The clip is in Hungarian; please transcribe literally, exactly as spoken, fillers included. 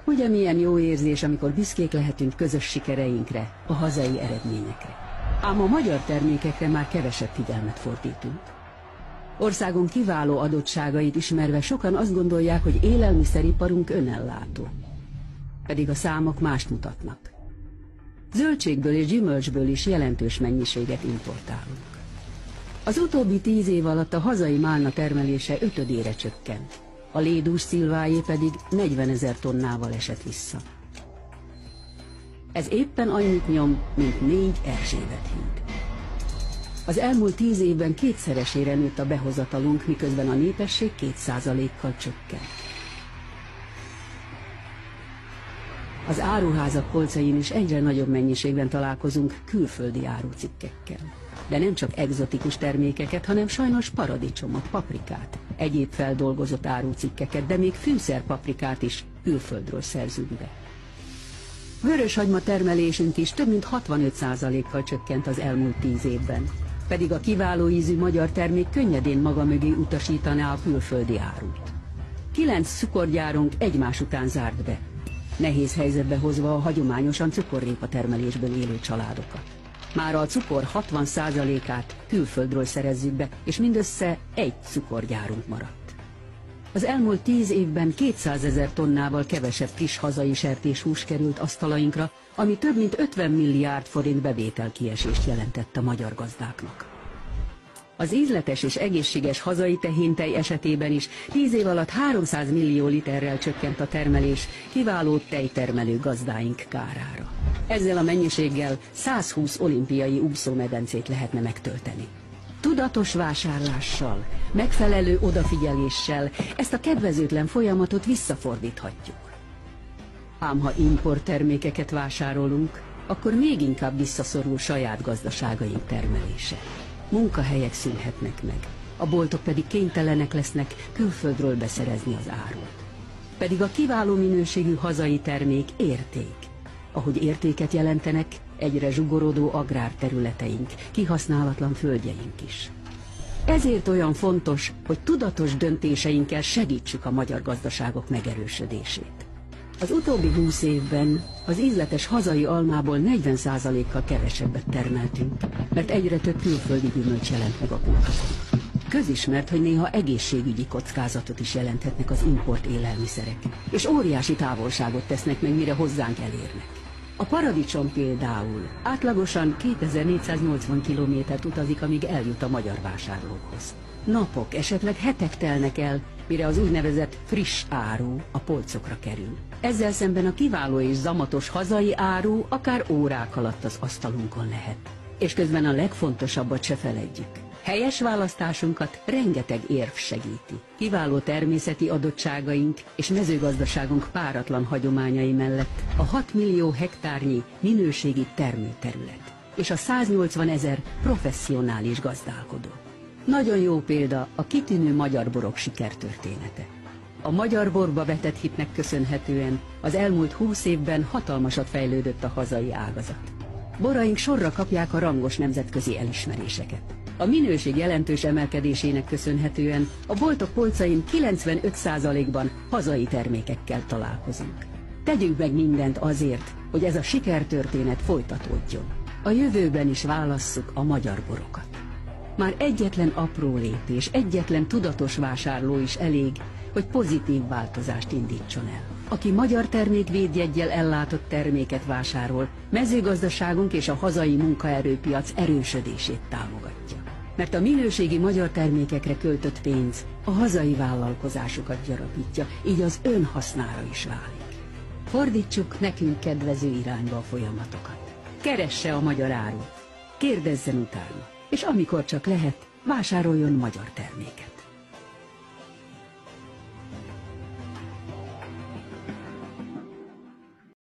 Ugye milyen jó érzés, amikor büszkék lehetünk közös sikereinkre, a hazai eredményekre. Ám a magyar termékekre már kevesebb figyelmet fordítunk. Országunk kiváló adottságait ismerve sokan azt gondolják, hogy élelmiszeriparunk önellátó. Pedig a számok mást mutatnak. Zöldségből és gyümölcsből is jelentős mennyiséget importálunk. Az utóbbi tíz év alatt a hazai málna termelése ötödére csökkent, a lédús szilvájé pedig negyvenezer tonnával esett vissza. Ez éppen annyit nyom, mint négy Erzsébet híd. Az elmúlt tíz évben kétszeresére nőtt a behozatalunk, miközben a népesség két százalékkal csökkent. Az áruházak polcain is egyre nagyobb mennyiségben találkozunk külföldi árucikkekkel. De nem csak egzotikus termékeket, hanem sajnos paradicsomot, paprikát, egyéb feldolgozott árucikkeket, de még fűszerpaprikát is külföldről szerzünk be. Vöröshagyma termelésünk is több mint hatvanöt százalékkal csökkent az elmúlt tíz évben, pedig a kiváló ízű magyar termék könnyedén maga mögé utasítaná a külföldi árut. Kilenc cukorgyárunk egymás után zárt be, nehéz helyzetbe hozva a hagyományosan cukorrépa termelésből élő családokat. Már a cukor hatvan százalékát külföldről szerezzük be, és mindössze egy cukorgyárunk maradt. Az elmúlt tíz évben kétszázezer tonnával kevesebb friss hazai sertéshús került asztalainkra, ami több mint ötven milliárd forint bevételkiesést jelentett a magyar gazdáknak. Az ízletes és egészséges hazai tehéntej esetében is tíz év alatt háromszáz millió literrel csökkent a termelés kiváló tejtermelő gazdáink kárára. Ezzel a mennyiséggel százhúsz olimpiai úszómedencét lehetne megtölteni. Tudatos vásárlással, megfelelő odafigyeléssel ezt a kedvezőtlen folyamatot visszafordíthatjuk. Ám ha importtermékeket vásárolunk, akkor még inkább visszaszorul saját gazdaságaink termelése. Munkahelyek szűnhetnek meg, a boltok pedig kénytelenek lesznek külföldről beszerezni az árut. Pedig a kiváló minőségű hazai termék érték. Ahogy értéket jelentenek, egyre zsugorodó agrárterületeink, kihasználatlan földjeink is. Ezért olyan fontos, hogy tudatos döntéseinkkel segítsük a magyar gazdaságok megerősödését. Az utóbbi húsz évben az ízletes hazai almából negyven százalékkal kevesebbet termeltünk, mert egyre több külföldi gyümölcs jelent meg a pultokon. Közismert, hogy néha egészségügyi kockázatot is jelenthetnek az import élelmiszerek, és óriási távolságot tesznek meg, mire hozzánk elérnek. A paradicsom például átlagosan kétezer-négyszáznyolcvan kilométert utazik, amíg eljut a magyar vásárlókhoz. Napok, esetleg hetek telnek el, mire az úgynevezett friss áru a polcokra kerül. Ezzel szemben a kiváló és zamatos hazai áru akár órák alatt az asztalunkon lehet. És közben a legfontosabbat se feledjük. Helyes választásunkat rengeteg érv segíti. Kiváló természeti adottságaink és mezőgazdaságunk páratlan hagyományai mellett a hat millió hektárnyi minőségi termőterület és a száznyolcvan ezer professzionális gazdálkodó. Nagyon jó példa a kitűnő magyar borok sikertörténete. A magyar borba vetett hitnek köszönhetően az elmúlt húsz évben hatalmasat fejlődött a hazai ágazat. Boraink sorra kapják a rangos nemzetközi elismeréseket. A minőség jelentős emelkedésének köszönhetően a boltok polcain kilencvenöt százalékban hazai termékekkel találkozunk. Tegyünk meg mindent azért, hogy ez a sikertörténet folytatódjon. A jövőben is válasszuk a magyar borokat. Már egyetlen apró lépés, egyetlen tudatos vásárló is elég, hogy pozitív változást indítson el. Aki magyar termékvédjeggyel ellátott terméket vásárol, mezőgazdaságunk és a hazai munkaerőpiac erősödését támogatja. Mert a minőségi magyar termékekre költött pénz a hazai vállalkozásokat gyarapítja, így az ön hasznára is válik. Fordítsuk nekünk kedvező irányba a folyamatokat. Keresse a magyar árut, kérdezzen utána, és amikor csak lehet, vásároljon magyar terméket.